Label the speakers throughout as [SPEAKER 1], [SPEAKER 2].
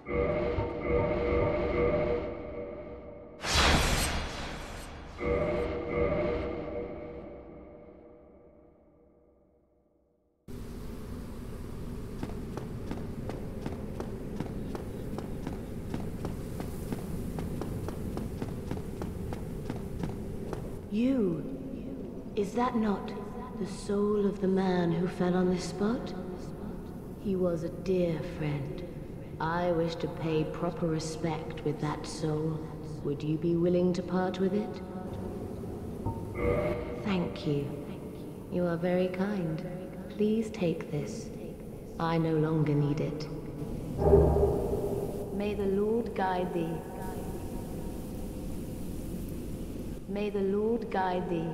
[SPEAKER 1] You, is that not the soul of the man who fell on this spot? He was a dear friend. I wish to pay proper respect with that soul. Would you be willing to part with it? Thank you. You are very kind. Please take this. I no longer need it. May the Lord guide thee. May the Lord guide thee.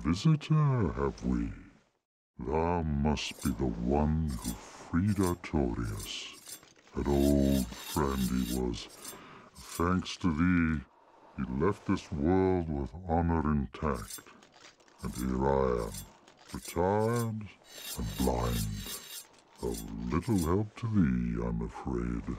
[SPEAKER 2] visitor, have we? Thou must be the one who freed Artorias. An old friend he was. Thanks to thee, he left this world with honor intact. And here I am, retired and blind. Of little help to thee, I'm afraid.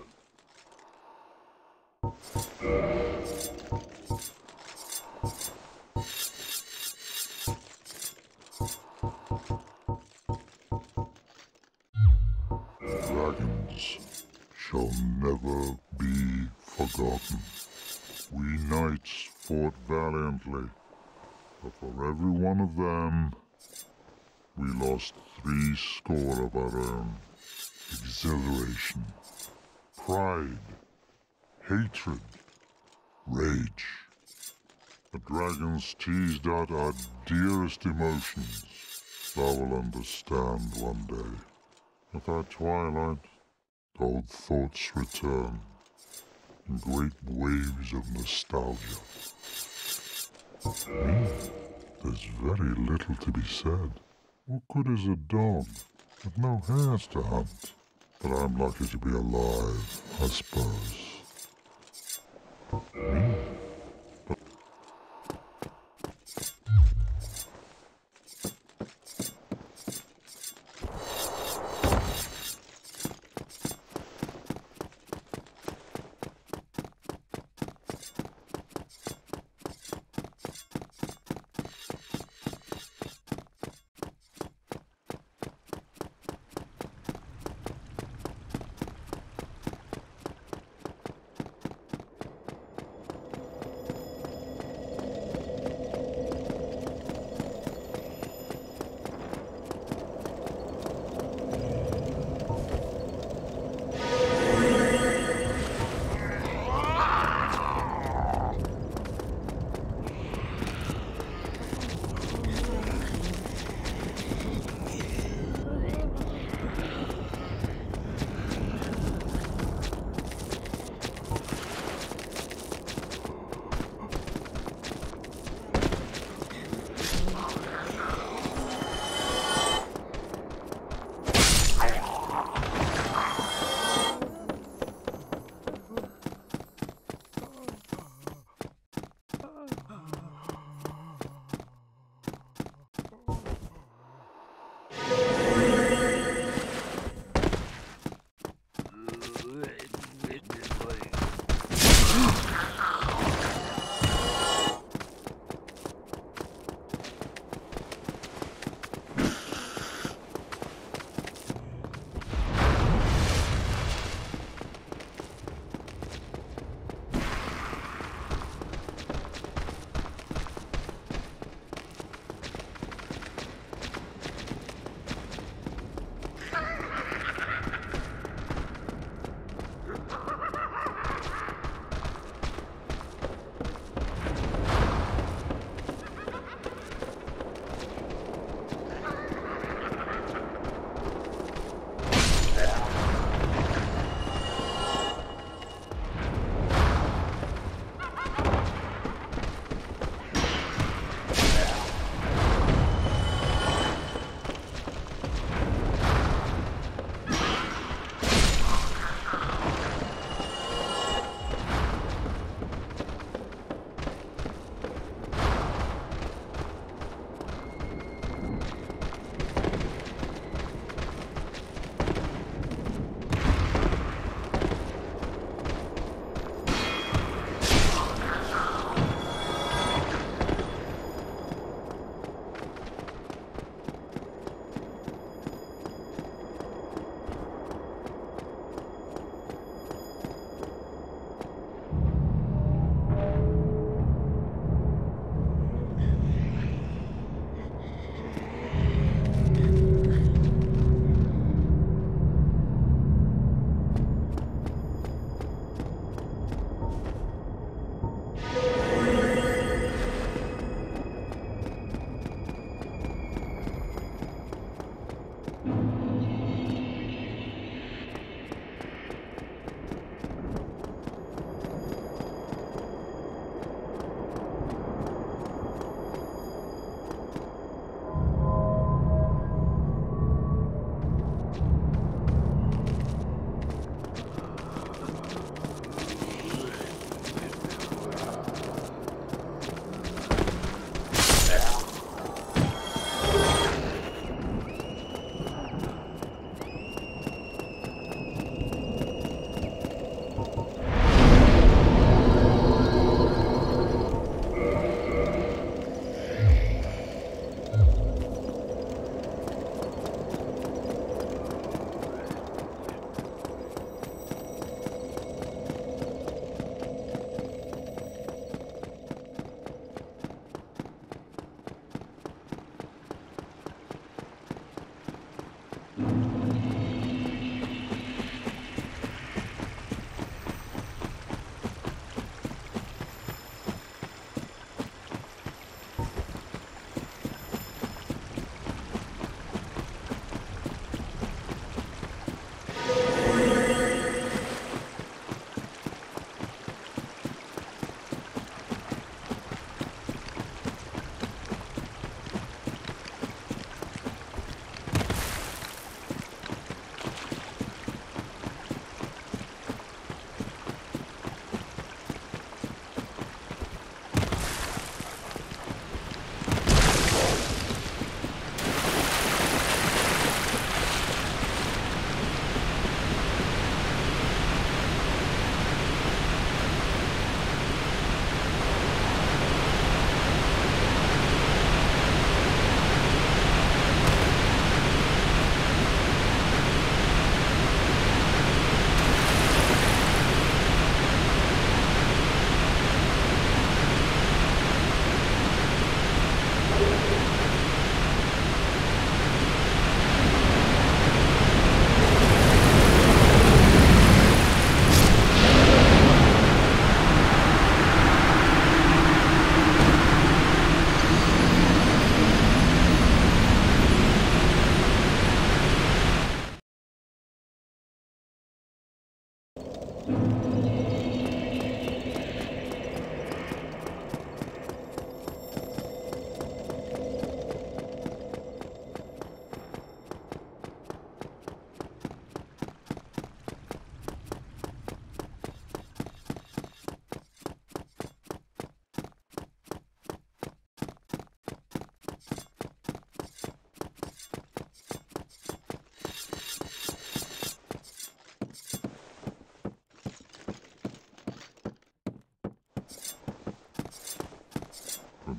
[SPEAKER 2] Dragons shall never be forgotten. We knights fought valiantly, but for every one of them, we lost 80 of our own. Exhilaration, pride, hatred, rage. The dragons teased out our dearest emotions. Thou will understand one day. With our twilight, old thoughts return in great waves of nostalgia. There's very little to be said. What good is a dog with no hairs to hunt? But I'm lucky to be alive, I suppose.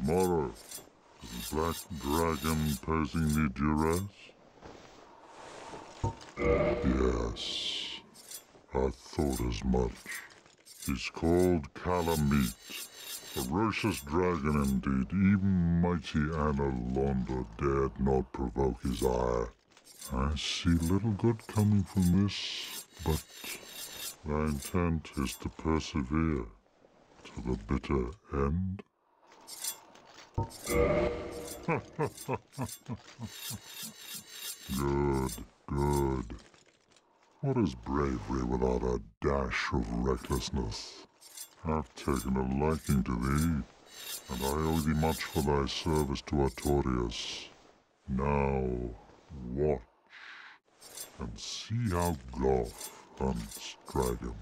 [SPEAKER 2] Tomorrow, is the black dragon posing me duress? Yes, I thought as much. He's called Calamite. Ferocious dragon indeed. Even mighty Anna Londa dared not provoke his ire. I see little good coming from this, but my intent is to persevere to the bitter end. Good, good. What is bravery without a dash of recklessness? I've taken a liking to thee, and I owe thee much for thy service to Artorias. Now, watch, and see how Goth hunts dragons.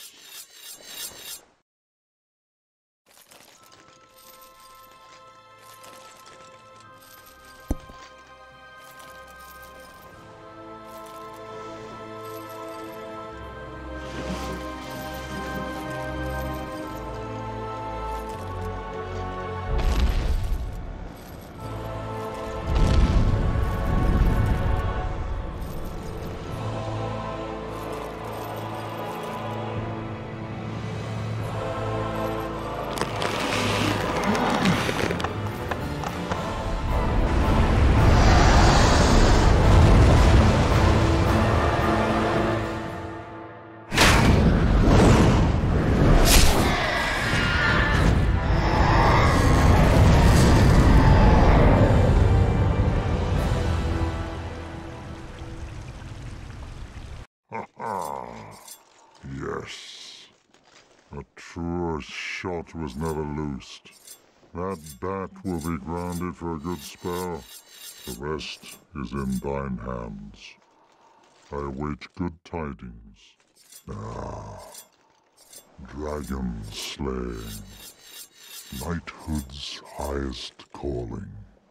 [SPEAKER 2] Yes. A truer shot was never loosed. That bat will be grounded for a good spell. The rest is in thine hands. I await good tidings. Ah, dragon slaying. Knighthood's highest calling.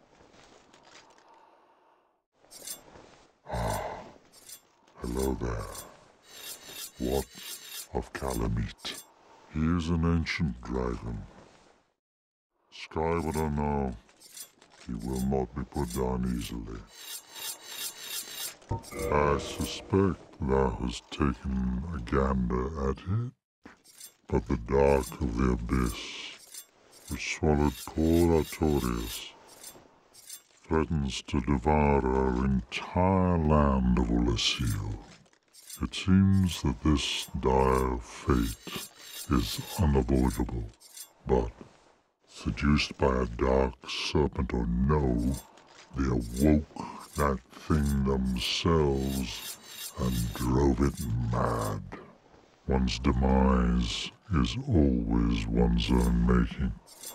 [SPEAKER 2] Ah, hello there. What of Calamite? He is an ancient dragon. Skyward or no, he will not be put down easily. I suspect thou hast taken a gander at it, but the dark of the abyss, which swallowed poor Artorias, threatens to devour our entire land of Ulasil. It seems that this dire fate is unavoidable, but seduced by a dark serpent or no, they awoke that thing themselves and drove it mad. One's demise is always one's own making.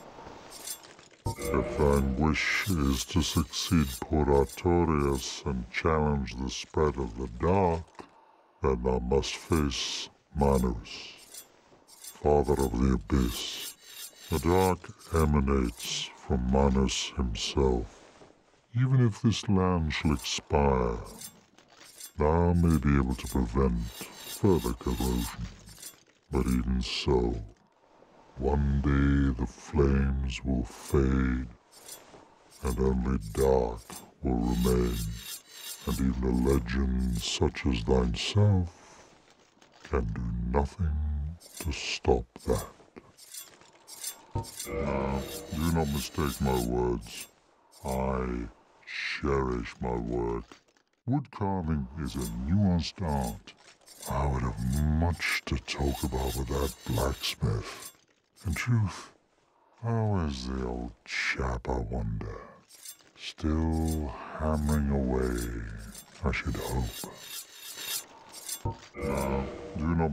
[SPEAKER 2] If thine wish is to succeed poor Artorias and challenge the spread of the dark, then thou must face Manus, father of the abyss. The dark emanates from Manus himself. Even if this land shall expire, thou may be able to prevent further corrosion. But even so, one day the flames will fade, and only dark will remain, and even a legend such as thyself can do nothing to stop that. Now, do not mistake my words. I cherish my work. Wood carving is a nuanced art. I would have much to talk about with that blacksmith. In truth, how is the old chap, I wonder? Still hammering away, I should hope. Now, do not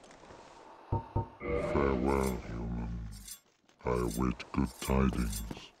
[SPEAKER 2] farewell, human. I await good tidings.